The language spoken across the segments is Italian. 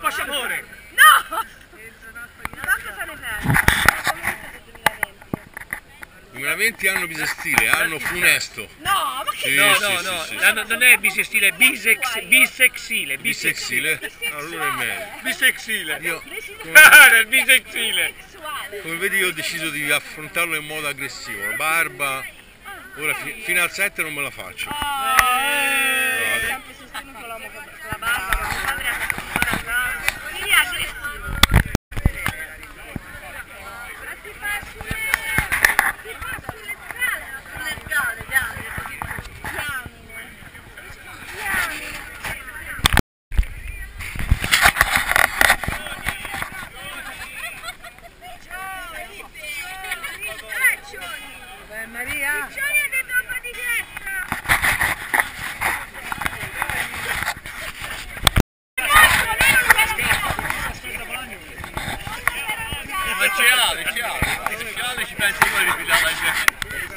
Pasciamore! No! Manca sono i 2020 anno bisestile, anno funesto. No, ma che Sì, No, sì, no, sì, no, sì, non è bisestile, è bisexile. Bisexile? Allora è meglio. Bisexile. Io, È bisexile. come vedi, io ho deciso di affrontarlo in modo aggressivo. La barba, ora fino al 7 non me la faccio. sempre sostenuto l'uomo con la barba, con il padre ha fatto ancora là. Quindi è aggressivo. Maria! Piccioni ha detto un po' di Ma c'è ci pensi poi di pigliare la gente.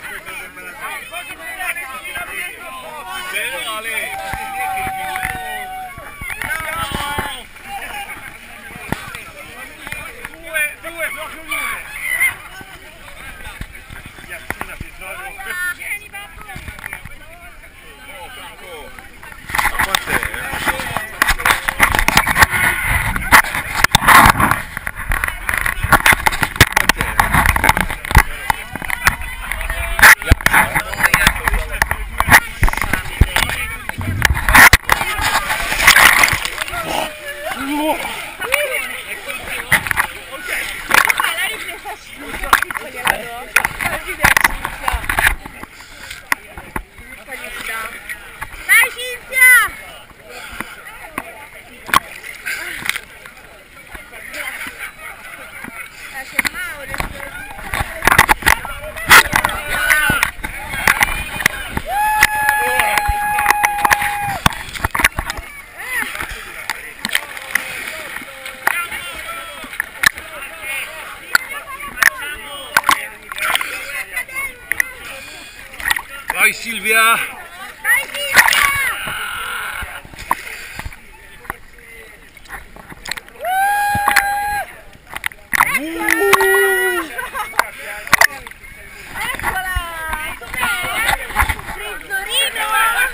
Vai Silvia! Dai Silvia! Eccola! Com'è? Frizzorino!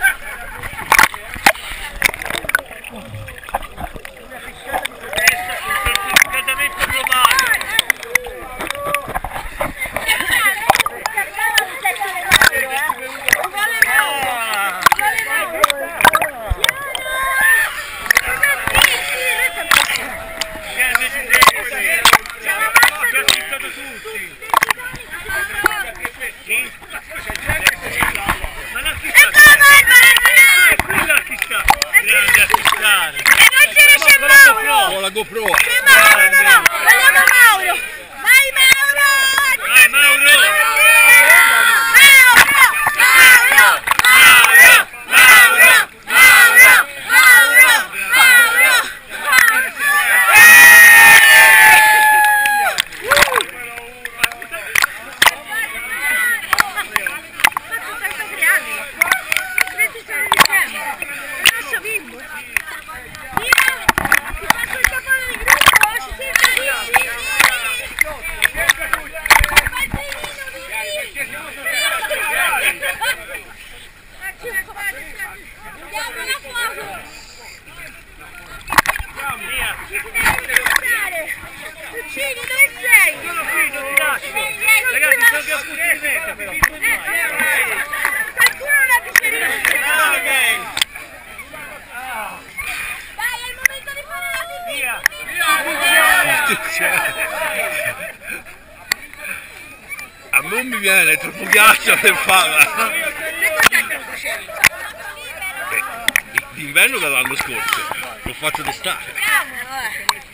Riscaldamento globale. La GoPro! C'è Mauro, no! Vogliamo Mauro! Vai Mauro! Vai Mauro! Puccini, dove sei? Sono qui, non ti lascio! Ragazzi, sono più ascoltati però! Qualcuno non ha pizzeria! Vai, è il momento di fare la pipì! Via! A me non mi viene, è troppo ghiaccio per farla! Che cos'è che non facevi? D'inverno dall'anno scorso, l'ho fatto d'estate. Bravo!